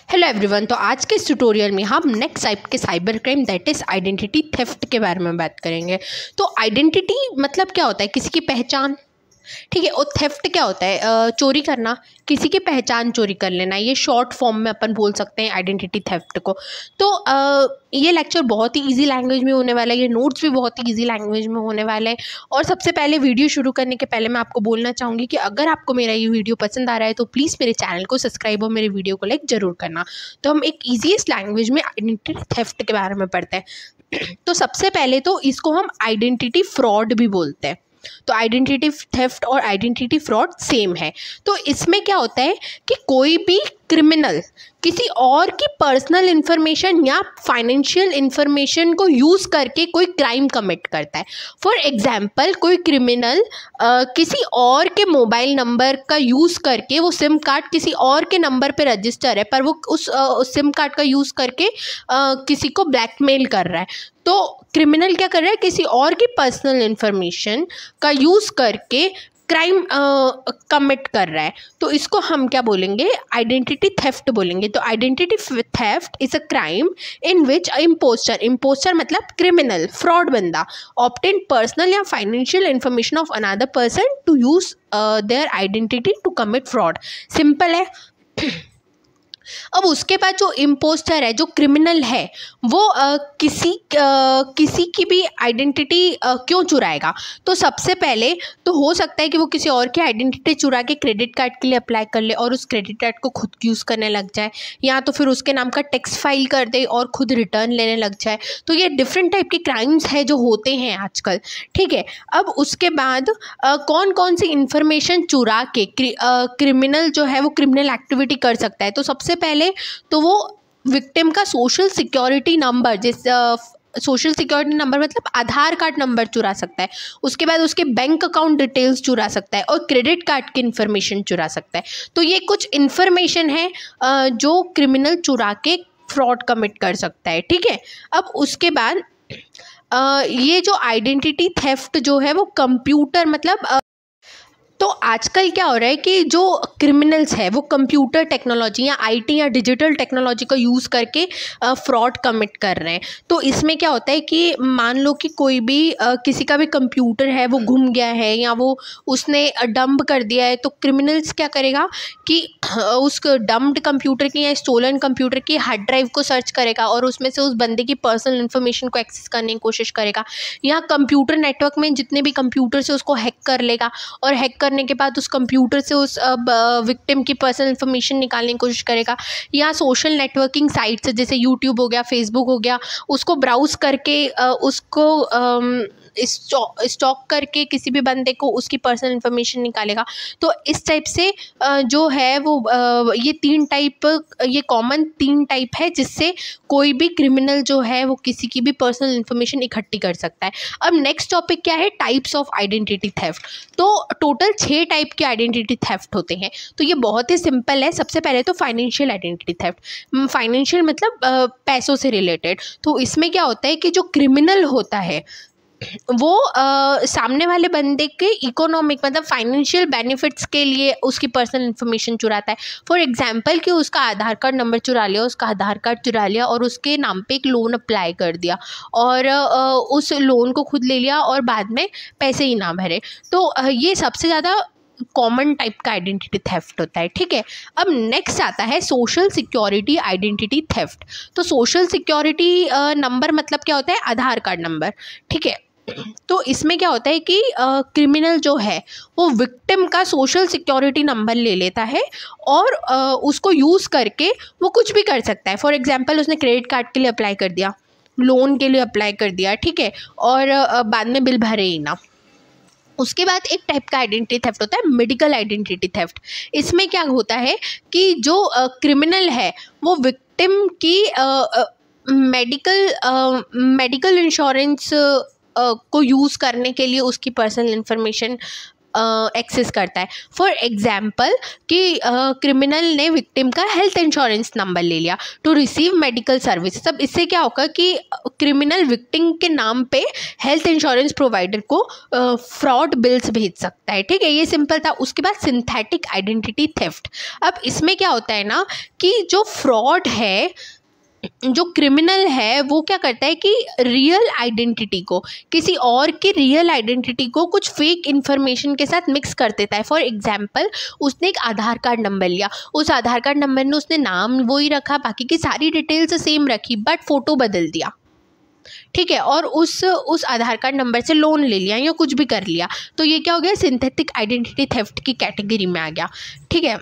Hello everyone. तो आज के इस ट्यूटोरियल में हम नेक्स्ट टाइप के cyber crime that is identity theft के बारे में बात करेंगे। तो आइडेंटिटी मतलब क्या होता है? किसी की पहचान, ठीक है। और थेफ्ट क्या होता है? चोरी करना, किसी की पहचान चोरी कर लेना। ये शॉर्ट फॉर्म में अपन बोल सकते हैं आइडेंटिटी थेफ्ट को। तो ये लेक्चर बहुत ही इजी लैंग्वेज में होने वाला है, ये नोट्स भी बहुत ही इजी लैंग्वेज में होने वाले हैं। और सबसे पहले वीडियो शुरू करने के पहले मैं आपको बोलना चाहूँगी कि अगर आपको मेरा ये वीडियो पसंद आ रहा है तो प्लीज़ मेरे चैनल को सब्सक्राइब और मेरे वीडियो को लाइक ज़रूर करना। तो हम एक ईजीएस्ट लैंग्वेज में आइडेंटिटी थेफ्ट के बारे में पढ़ते हैं। तो सबसे पहले तो इसको हम आइडेंटिटी फ्रॉड भी बोलते हैं। तो आइडेंटिटी थेफ्ट और आइडेंटिटी फ्रॉड सेम है। तो इसमें क्या होता है कि कोई भी क्रिमिनल किसी और की पर्सनल इन्फॉर्मेशन या फाइनेंशियल इन्फॉर्मेशन को यूज़ करके कोई क्राइम कमिट करता है। फॉर एग्जांपल, कोई क्रिमिनल किसी और के मोबाइल नंबर का यूज़ करके, वो सिम कार्ड किसी और के नंबर पे रजिस्टर है पर वो उस सिम कार्ड का यूज़ करके किसी को ब्लैकमेल कर रहा है। तो क्रिमिनल क्या कर रहा है? किसी और की पर्सनल इन्फॉर्मेशन का यूज़ करके क्राइम कमिट कर रहा है। तो इसको हम क्या बोलेंगे? आइडेंटिटी थेफ्ट बोलेंगे। तो identity theft is a crime in which imposter मतलब क्रिमिनल, फ्रॉड बंदा, ऑब्टेन पर्सनल या financial information of another person to use their identity to commit fraud. Simple है। अब उसके बाद जो इम्पोस्टर है, जो क्रिमिनल है, वो किसी की भी आइडेंटिटी क्यों चुराएगा? तो सबसे पहले तो हो सकता है कि वो किसी और की आइडेंटिटी चुरा के क्रेडिट कार्ड के लिए अप्लाई कर ले और उस क्रेडिट कार्ड को खुद यूज़ करने लग जाए, या तो फिर उसके नाम का टैक्स फाइल कर दे और खुद रिटर्न लेने लग जाए। तो ये डिफरेंट टाइप के क्राइम्स है जो होते हैं आजकल, ठीक है। अब उसके बाद कौन कौन सी इंफॉर्मेशन चुरा के क्रिमिनल जो है वो क्रिमिनल एक्टिविटी कर सकता है? तो सबसे पहले तो वो विक्टिम का social security number, social security number मतलब आधार कार्ड नंबर चुरा सकता है। उसके बाद उसके बैंक अकाउंट डिटेल्स चुरा सकता है और क्रेडिट कार्ड की इन्फॉर्मेशन चुरा सकता है। तो ये कुछ इन्फॉर्मेशन है जो क्रिमिनल चुरा के फ्रॉड कमिट कर सकता है, ठीक है। अब उसके बाद ये जो आइडेंटिटी थेफ्ट जो है वो कंप्यूटर मतलब तो आजकल क्या हो रहा है कि जो क्रिमिनल्स है वो कंप्यूटर टेक्नोलॉजी या आईटी या डिजिटल टेक्नोलॉजी का यूज़ करके फ्रॉड कमिट कर रहे हैं। तो इसमें क्या होता है कि मान लो कि कोई भी किसी का भी कंप्यूटर है वो गुम गया है या वो उसने डंप कर दिया है, तो क्रिमिनल्स क्या करेगा कि उस डंप्ड कंप्यूटर की या स्टोलन कंप्यूटर की हार्ड ड्राइव को सर्च करेगा और उसमें से उस बंदे की पर्सनल इन्फॉर्मेशन को एक्सेस करने की कोशिश करेगा, या कंप्यूटर नेटवर्क में जितने भी कंप्यूटर से उसको हैक कर लेगा और हैक करने के बाद उस कंप्यूटर से उस विक्टिम की पर्सनल इन्फॉर्मेशन निकालने की कोशिश करेगा, या सोशल नेटवर्किंग साइट्स जैसे यूट्यूब हो गया, फेसबुक हो गया, उसको ब्राउज करके उसको स्टॉक करके किसी भी बंदे को उसकी पर्सनल इन्फॉर्मेशन निकालेगा। तो इस टाइप से जो है वो ये ये कॉमन 3 टाइप है जिससे कोई भी क्रिमिनल जो है वो किसी की भी पर्सनल इन्फॉर्मेशन इकट्ठी कर सकता है। अब नेक्स्ट टॉपिक क्या है? Types of identity theft. तो टोटल 6 टाइप के आइडेंटिटी थेफ्ट होते हैं। तो ये बहुत ही सिंपल है। सबसे पहले तो फाइनेंशियल आइडेंटिटी थेफ्ट। फाइनेंशियल मतलब पैसों से रिलेटेड। तो इसमें क्या होता है कि जो क्रिमिनल होता है वो सामने वाले बंदे के इकोनॉमिक मतलब फाइनेंशियल बेनिफिट्स के लिए उसकी पर्सनल इन्फॉर्मेशन चुराता है। फॉर एग्जांपल कि उसका आधार कार्ड नंबर चुरा लिया, उसका आधार कार्ड चुरा लिया और उसके नाम पे एक लोन अप्लाई कर दिया और उस लोन को खुद ले लिया और बाद में पैसे ही ना भरे। तो ये सबसे ज़्यादा कॉमन टाइप का आइडेंटिटी थेफ्ट होता है, ठीक है। अब नेक्स्ट आता है सोशल सिक्योरिटी आइडेंटिटी थेफ्ट। तो सोशल सिक्योरिटी नंबर मतलब क्या होता है? आधार कार्ड नंबर, ठीक है। तो इसमें क्या होता है कि क्रिमिनल जो है वो विक्टिम का सोशल सिक्योरिटी नंबर ले लेता है और उसको यूज़ करके वो कुछ भी कर सकता है। फॉर एग्जांपल उसने क्रेडिट कार्ड के लिए अप्लाई कर दिया, लोन के लिए अप्लाई कर दिया, ठीक है, और बाद में बिल भरे ही ना। उसके बाद एक टाइप का आइडेंटिटी थेफ्ट होता है मेडिकल आइडेंटिटी थेफ्ट। इसमें क्या होता है कि जो क्रिमिनल है वो विक्टिम की मेडिकल इंश्योरेंस को यूज़ करने के लिए उसकी पर्सनल इन्फॉर्मेशन एक्सेस करता है। फॉर एग्जाम्पल कि क्रिमिनल ने विक्टिम का हेल्थ इंश्योरेंस नंबर ले लिया टू रिसीव मेडिकल सर्विसेज। अब इससे क्या होगा कि क्रिमिनल विक्टिम के नाम पे हेल्थ इंश्योरेंस प्रोवाइडर को फ्रॉड बिल्स भेज सकता है। ठीक है, ये सिंपल था। उसके बाद सिंथेटिक आइडेंटिटी थेफ्ट। अब इसमें क्या होता है ना कि जो फ्रॉड है, जो क्रिमिनल है वो क्या करता है कि रियल आइडेंटिटी को, किसी और की रियल आइडेंटिटी को कुछ फेक इन्फॉर्मेशन के साथ मिक्स कर देता है। फॉर एग्जांपल उसने एक आधार कार्ड नंबर लिया, उस आधार कार्ड नंबर में उसने नाम वही रखा, बाकी की सारी डिटेल्स सेम रखी, बट फ़ोटो बदल दिया। ठीक है, और उस आधार कार्ड नंबर से लोन ले लिया या कुछ भी कर लिया, तो ये क्या हो गया, सिंथेटिक आइडेंटिटी थेफ्ट की कैटेगरी में आ गया। ठीक है,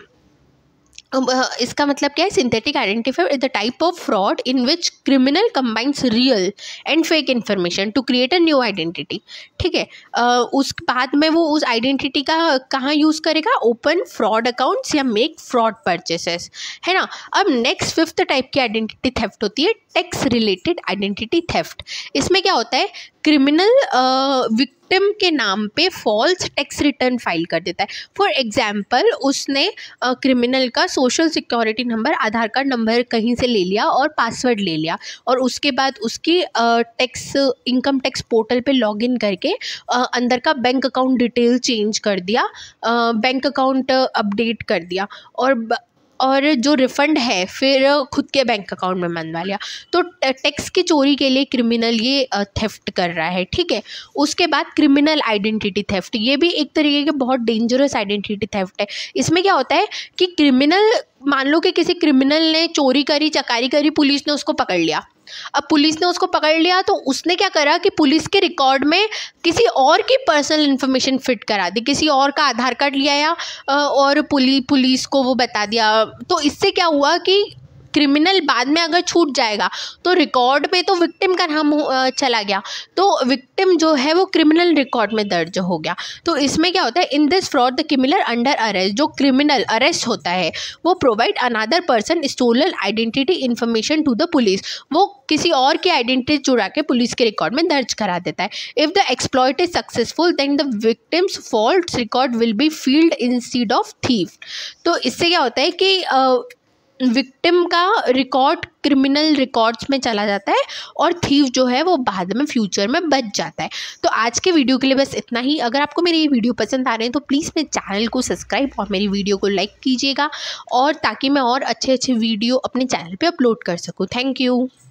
इसका मतलब क्या है, synthetic identity is the type of fraud in which criminal combines real and fake information to create a new identity. ठीक है, उस बाद में वो उस आइडेंटिटी का कहाँ यूज़ करेगा, ओपन फ्रॉड अकाउंट्स या मेक फ्रॉड परचेसेस, है ना। अब नेक्स्ट फिफ्थ टाइप की आइडेंटिटी थेफ्ट होती है टैक्स रिलेटेड आइडेंटिटी थेफ्ट। इसमें क्या होता है, क्रिमिनल विक्टिम के नाम पे फॉल्स टैक्स रिटर्न फाइल कर देता है। फॉर एग्जाम्पल उसने क्रिमिनल का social security number, Aadhaar card number कहीं से ले लिया और पासवर्ड ले लिया, और उसके बाद उसकी इनकम टैक्स पोर्टल पे लॉगिन करके अंदर का बैंक अकाउंट डिटेल चेंज कर दिया, बैंक अकाउंट अपडेट कर दिया, और जो रिफ़ंड है फिर खुद के बैंक अकाउंट में मनवा लिया। तो टैक्स की चोरी के लिए क्रिमिनल ये थेफ्ट कर रहा है। ठीक है, उसके बाद क्रिमिनल आइडेंटिटी थेफ्ट, ये भी एक तरीके के बहुत डेंजरस आइडेंटिटी थेफ्ट है। इसमें क्या होता है कि क्रिमिनल, मान लो कि किसी क्रिमिनल ने चोरी करी, चकारी करी, पुलिस ने उसको पकड़ लिया। अब पुलिस ने उसको पकड़ लिया तो उसने क्या करा कि पुलिस के रिकॉर्ड में किसी और की पर्सनल इन्फॉर्मेशन फिट करा दी, किसी और का आधार कार्ड लिया या और पुलिस को वो बता दिया। तो इससे क्या हुआ कि क्रिमिनल बाद में अगर छूट जाएगा तो रिकॉर्ड में तो विक्टिम का नाम चला गया, तो विक्टिम जो है वो क्रिमिनल रिकॉर्ड में दर्ज हो गया। तो इसमें क्या होता है, in this fraud the criminal under arrest, जो क्रिमिनल अरेस्ट होता है वो provide another person stolen identity information to the police, वो किसी और की आइडेंटिटी चुरा के पुलिस के रिकॉर्ड में दर्ज करा देता है। If the exploit is successful then the victim's false record will be filed instead of thief. तो इससे क्या होता है कि विक्टिम का रिकॉर्ड क्रिमिनल रिकॉर्ड्स में चला जाता है और थीव जो है वो बाद में फ्यूचर में बच जाता है। तो आज के वीडियो के लिए बस इतना ही। अगर आपको मेरे ये वीडियो पसंद आ रहे हैं तो प्लीज़ मेरे चैनल को सब्सक्राइब और मेरी वीडियो को लाइक कीजिएगा, और ताकि मैं और अच्छे अच्छे वीडियो अपने चैनल पे अपलोड कर सकूँ। Thank you.